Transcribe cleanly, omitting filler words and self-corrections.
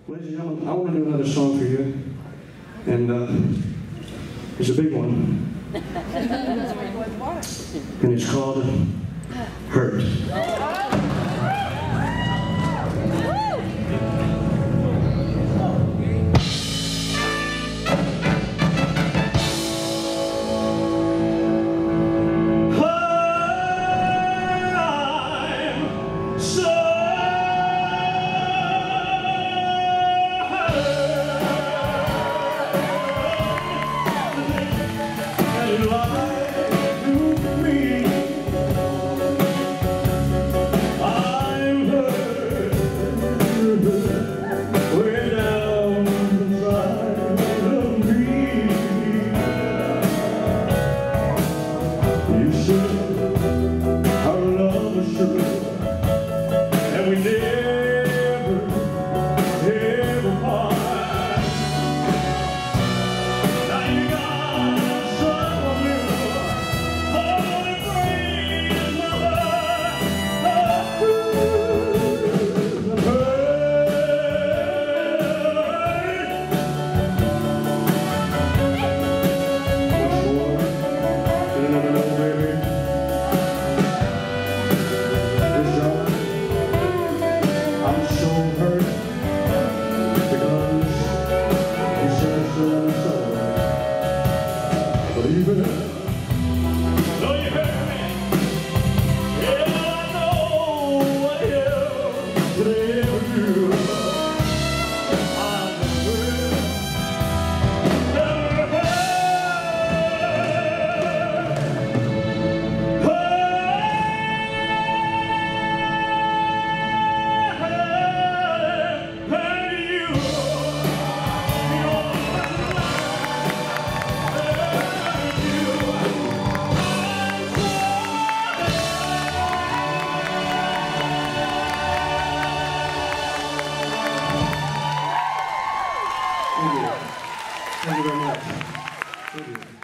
Ladies and gentlemen, I want to do another song for you, and it's a big one, and it's called Hurt. Thank you very much. Thank you.